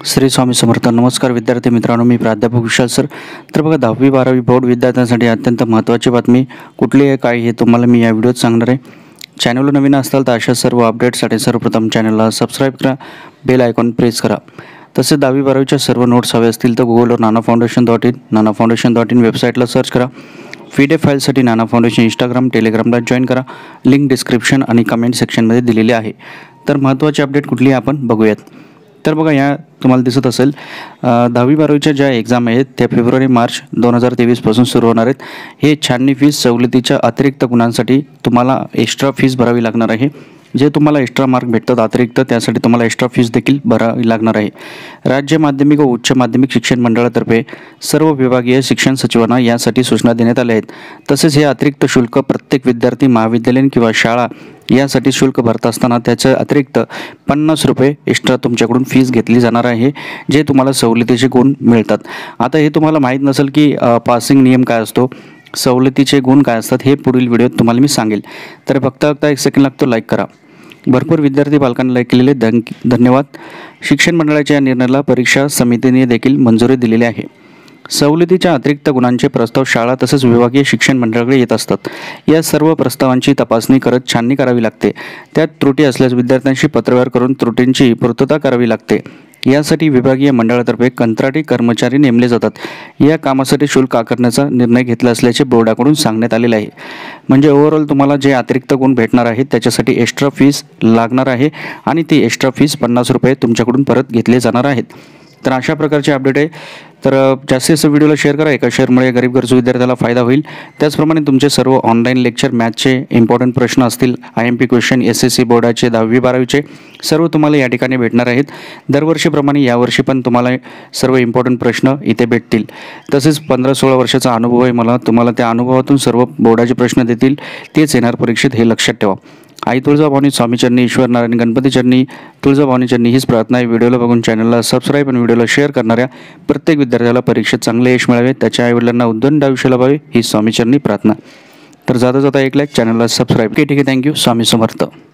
श्री स्वामी समर्थ. नमस्कार विद्यार्थी मित्रांनो, मी प्राध्यापक विशाल सर. तर बघा 10वी-12वी बोर्ड विद्यार्थ्यांसाठी अत्यंत महत्त्वाची बातमी कुठली आहे काय हे तुम्हाला मी या व्हिडिओत सांगणार आहे. चॅनलवर नवीन असाल तर अशा सर्व अपडेट्ससाठी सर्वप्रथम चॅनलला सबस्क्राईब करा, बेल आयकॉन प्रेस करा. तसेच 10वी-12वीच्या सर्व नोट्स हवे असतील तर गुगलवर nanafoundation.in nanafoundation.in वेबसाईटला सर्च करा. PDF फाईलसाठी नाना फाउंडेशन इंस्टाग्राम टेलिग्रामला जॉईन करा. लिंक डिस्क्रिप्शन आणि कमेंट सेक्शनमध्ये दिलेली आहे. तर महत्त्वाची अपडेट कुठली आहे आपण बघूयात. तर बघा या तुम्हाला दिसत असेल 10वी-12वीच्या ज्या एक्झाम आहेत त्या फेब्रुवारी-मार्च 2023पासून सुरू होणार आहेत. हे छाननी फीस सवलतीच्या अतिरिक्त गुणांसाठी तुम्हाला एक्स्ट्रा फीस भरावी लागणार आहे. जे तुम्हाला एक्स्ट्रा मार्क भेटतात अतिरिक्त त्यासाठी तुम्हाला एक्स्ट्रा फीस देखील भरावी लागणार आहे. राज्य माध्यमिक व उच्च माध्यमिक शिक्षण मंडळातर्फे सर्व विभागीय शिक्षण सचिवांना यासाठी सूचना देण्यात आल्या आहेत. तसेच हे अतिरिक्त शुल्क प्रत्येक विद्यार्थी महाविद्यालयीन किंवा शाळा यासाठी शुल्क भरत असताना त्याचं अतिरिक्त 50 रुपये एक्स्ट्रा तुमच्याकडून फीस घेतली जाणार आहे, जे तुम्हाला सवलतीचे गुण मिळतात. आता हे तुम्हाला माहीत नसेल की पासिंग नियम काय असतो, सवलतीचे गुण काय असतात, हे पुढील व्हिडिओत तुम्हाला मी सांगेल. तर बघता एक सेकंड लागतो, लाईक करा. भरपूर विद्यार्थी पालकांना लाईक केलेले धन्यवाद. शिक्षण मंडळाच्या या निर्णयाला परीक्षा समितीने देखील मंजुरी दिलेली आहे. सवलतीच्या अतिरिक्त गुणांचे प्रस्ताव शाळा तसेच विभागीय शिक्षण मंडळाकडे येत असतात. या सर्व प्रस्तावांची तपासणी करत छाननी करावी लागते. त्यात त्रुटी असल्यास विद्यार्थ्यांशी पत्रव्यवहार करून त्रुटींची पूर्तता करावी लागते. यासाठी विभागीय मंडळातर्फे कंत्राटी कर्मचारी नेमले जातात. या कामासाठी शुल्क आकारण्याचा निर्णय घेतला असल्याचे बोर्डाकडून सांगण्यात आलेले आहे. म्हणजे ओव्हरऑल तुम्हाला जे अतिरिक्त गुण भेटणार आहेत त्याच्यासाठी एक्स्ट्रा फीस लागणार आहे आणि ती एक्स्ट्रा फीस 50 रुपये तुमच्याकडून परत घेतले जाणार आहेत. तर अशा प्रकारचे अपडेट आहे. तर जास्तीत जास्त व्हिडिओला शेअर करा. एका शेअरमुळे गरीब गरजू विद्यार्थ्याला फायदा होईल. त्याचप्रमाणे तुमचे सर्व ऑनलाईन लेक्चर मॅथचे इम्पॉर्टंट प्रश्न असतील, IMP क्वेश्चन, SSC बोर्डाचे 10वी-12वीचे सर्व तुम्हाला या ठिकाणी भेटणार आहेत. दरवर्षीप्रमाणे यावर्षी पण तुम्हाला सर्व इम्पॉर्टंट प्रश्न इथे भेटतील. तसेच 15-16 वर्षाचा अनुभव आहे मला. तुम्हाला त्या अनुभवातून सर्व बोर्डाचे प्रश्न देतील, तेच येणार परीक्षेत, हे लक्षात ठेवा. आई तुळजाभवानी, स्वामीचरणी, ईश्वर नारायण, गणपतीचरणी, तुळजाभवानीचरणी हीच प्रार्थना आहे. व्हिडिओला बघून चॅनलला सबस्क्राईब आणि व्हिडिओला शेअर करणाऱ्या प्रत्येक विद्यार्थ्याला परीक्षेत चांगले यश मिळावे, त्याच्या आईवडिलांना उद्दंड आयुष्य लाभावे ही स्वामीचरणी प्रार्थना. तर जाता एक लाईक, चॅनलला सबस्क्राईब. ठीक आहे, थँक्यू. स्वामी समर्थ.